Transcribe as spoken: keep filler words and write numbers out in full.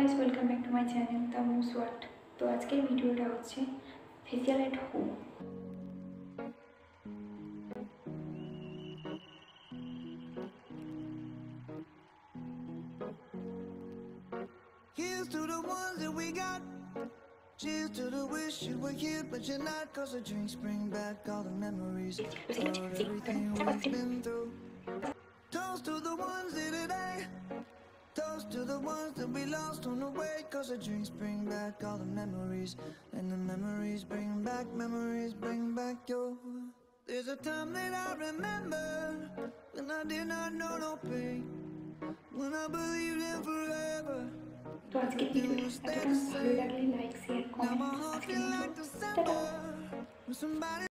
Guys, welcome back to my channel the most what. তো আজকের ভিডিওটা হচ্ছে facial at home. Here's to the ones that we got. Cheers to the wish you were here but you're not. Cause the drinks bring back all the memories of everything we've been through. Toast to the ones here today. Toast to the ones that we lost on the way. Cause the drinks bring back all the memories. And the memories bring back, memories bring back your. There's a time that I remember when I did not know no pain, when I believed in forever. তো আজকের ভিডিওটা এতটা ভালো লাগলে like, share, comment আজকের মতো tata.